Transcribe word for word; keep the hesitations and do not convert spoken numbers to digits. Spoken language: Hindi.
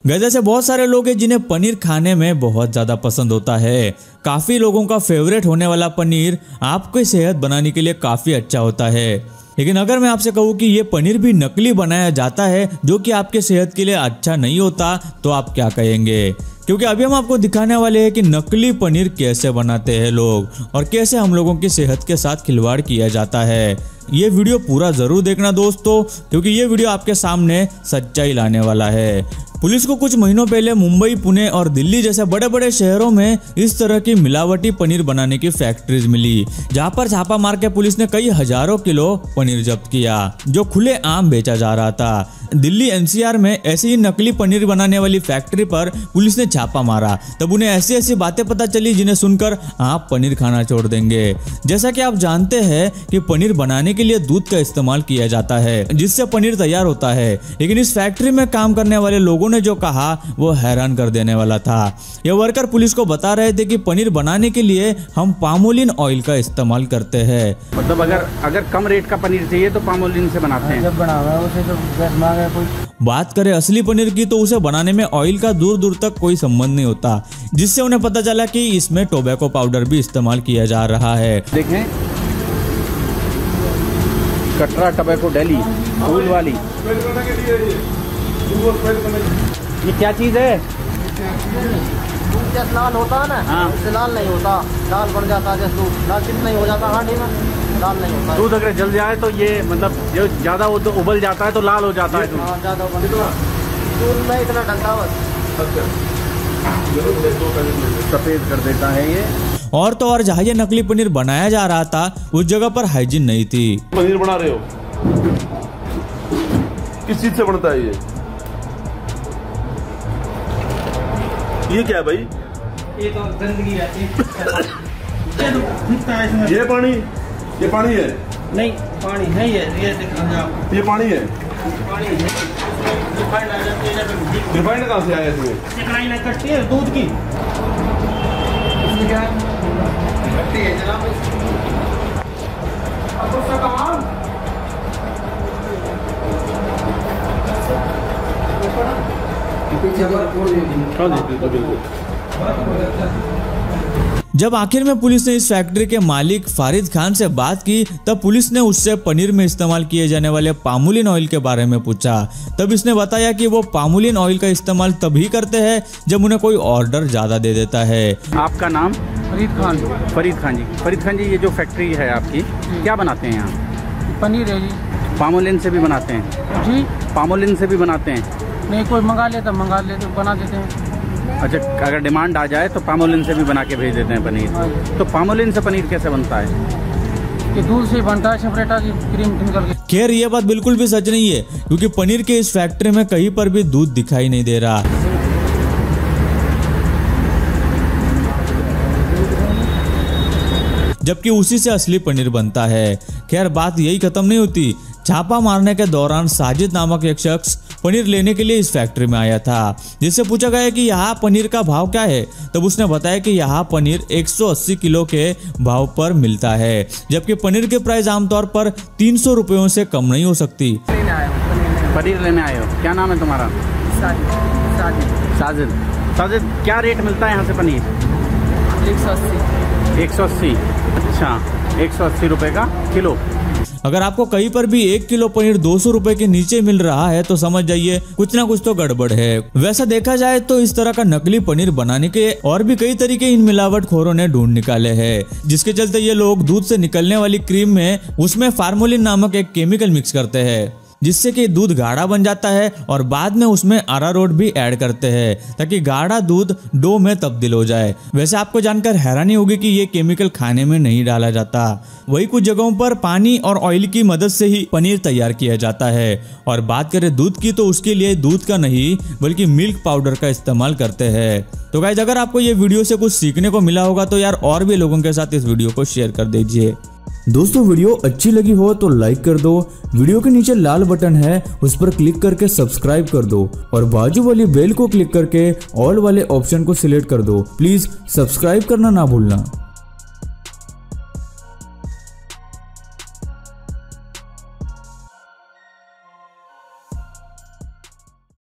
गाइस ऐसे बहुत सारे लोग हैं जिन्हें पनीर खाने में बहुत ज्यादा पसंद होता है। काफी लोगों का फेवरेट होने वाला पनीर आपकी सेहत बनाने के लिए काफी अच्छा होता है। लेकिन अगर मैं आपसे कहूँ कि ये पनीर भी नकली बनाया जाता है जो कि आपके सेहत के लिए अच्छा नहीं होता, तो आप क्या कहेंगे? क्योंकि अभी हम आपको दिखाने वाले हैं कि नकली पनीर कैसे बनाते हैं लोग और कैसे हम लोगों की सेहत के साथ खिलवाड़ किया जाता है। ये वीडियो पूरा जरूर देखना दोस्तों, क्योंकि ये वीडियो आपके सामने सच्चाई लाने वाला है। पुलिस को कुछ महीनों पहले मुंबई, पुणे और दिल्ली जैसे बड़े बड़े शहरों में इस तरह की मिलावटी पनीर बनाने की फैक्ट्रीज मिली, जहां पर छापा मार के पुलिस ने कई हजारों किलो पनीर जब्त किया जो खुले आम बेचा जा रहा था। दिल्ली एन सी आर में ऐसी ही नकली पनीर बनाने वाली फैक्ट्री पर पुलिस ने छापा मारा, तब उन्हें ऐसी ऐसी बातें पता चली जिन्हें सुनकर आप पनीर खाना छोड़ देंगे। जैसा कि आप जानते हैं कि पनीर बनाने के लिए दूध का इस्तेमाल किया जाता है जिससे पनीर तैयार होता है, लेकिन इस फैक्ट्री में काम करने वाले लोगों ने जो कहा वो हैरान कर देने वाला था। ये वर्कर पुलिस को बता रहे थे कि पनीर बनाने के लिए हम पामोलिन ऑयल का इस्तेमाल करते हैं। मतलब अगर अगर कम रेट का पनीर चाहिए तो पामोलिन से बनाते हैं। जब बना हुआ है उसे तो गैस मांग है कोई। बात करें असली पनीर की तो उसे बनाने में ऑयल का दूर दूर तक कोई संबंध नहीं होता, जिससे उन्हें पता चला कि इसमें टोबैको पाउडर भी इस्तेमाल किया जा रहा है। देखें, कटरा टोबैको डेली फूल वाली, ये क्या चीज है? दूध जैसे लाल होता है ना, हाँ। उससे लाल नहीं होता, लाल बन जाता है। जैसे दूध लाल कितना ही हो जाता है हांडी में, लाल नहीं होता। दूध अगर जल जाए तो ये मतलब जो ज्यादा वो तो उबल जाता है तो लाल हो जाता है दूध। हाँ, ज्यादा उबल दूध में इतना डंडा सफेद कर देता है ये। और तो और जहाँ ये नकली पनीर बनाया जा रहा था उस जगह पर हाइजीन नहीं थी। पनीर बना रहे हो, किस चीज से बनता है ये? ये क्या है भाई? ये तो गंदगी रहती है। ये पानी, ये पानी है? नहीं, पानी नहीं है, ये दिखाना आपको। ये पानी है? पानी है। रिफाइंड कहाँ से आया इसमें? ये कढ़ाई में कटती है दूध की। इसमें क्या है? कटती है जनाब। अब उसका कमाल। जब आखिर में पुलिस ने इस फैक्ट्री के मालिक फारिद खान से बात की, तब पुलिस ने उससे पनीर में इस्तेमाल किए जाने वाले पामोलिन ऑयल के बारे में पूछा। तब इसने बताया कि वो पामोलिन ऑयल का इस्तेमाल तभी करते हैं जब उन्हें कोई ऑर्डर ज्यादा दे देता है। आपका नाम? फरीद खान। फरीद खान जी। फरीद खान जी, ये जो फैक्ट्री है आपकी, क्या बनाते हैं यहाँ? पनीर है जी। पामोलिन से भी बनाते हैं जी? पामोलिन से भी बनाते हैं? नहीं, कोई मंगा लेता मंगा लेते बना देते हैं। अच्छा, अगर डिमांड आ जाए तो पामोलिन से भी बना के भेज देते हैं पनीर। तो पामोलिन से पनीर कैसे बनता है? ये दूध से बनता है, सेपरेट क्रीम निकल के। खैर ये बात बिल्कुल भी सच नहीं है, क्योंकि पनीर के इस फैक्ट्री में कहीं पर भी दूध दिखाई नहीं दे रहा। जबकि उसी से असली पनीर बनता है। खैर बात यही खत्म नहीं होती। छापा मारने के दौरान साजिद नामक एक शख्स पनीर लेने के लिए इस फैक्ट्री में आया था, जिससे पूछा गया कि यहाँ पनीर का भाव क्या है। तब उसने बताया कि यहाँ पनीर एक सौ अस्सी किलो के भाव पर मिलता है, जबकि पनीर के प्राइस आमतौर पर तीन सौ रुपयों से कम नहीं हो सकती। पनीर लेने आए हो? क्या नाम है तुम्हारा? साजिद। साजिद। साजिद, क्या रेट मिलता है यहाँ से पनीर? एक सौ अस्सी। एक सौ अस्सी। अच्छा, एक सौ अस्सी रुपए का किलो। अगर आपको कहीं पर भी एक किलो पनीर दो सौ रुपए के नीचे मिल रहा है तो समझ जाइए कुछ ना कुछ तो गड़बड़ है। वैसा देखा जाए तो इस तरह का नकली पनीर बनाने के और भी कई तरीके इन मिलावटखोरों ने ढूंढ निकाले हैं, जिसके चलते ये लोग दूध से निकलने वाली क्रीम में उसमें फार्मोलिन नामक एक केमिकल मिक्स करते हैं, जिससे कि दूध गाढ़ा बन जाता है और बाद में उसमें अरारोट भी ऐड करते हैं ताकि गाढ़ा दूध डो में तब्दील हो जाए। वैसे आपको जानकर हैरानी होगी कि ये केमिकल खाने में नहीं डाला जाता। वही कुछ जगहों पर पानी और ऑयल की मदद से ही पनीर तैयार किया जाता है। और बात करें दूध की तो उसके लिए दूध का नहीं बल्कि मिल्क पाउडर का इस्तेमाल करते हैं। तो गाइस, अगर आपको ये वीडियो से कुछ सीखने को मिला होगा तो यार और भी लोगों के साथ इस वीडियो को शेयर कर दीजिए। दोस्तों वीडियो अच्छी लगी हो तो लाइक कर दो, वीडियो के नीचे लाल बटन है उस पर क्लिक करके सब्सक्राइब कर दो और बाजू वाली बेल को क्लिक करके ऑल वाले ऑप्शन को सिलेक्ट कर दो। प्लीज सब्सक्राइब करना ना भूलना।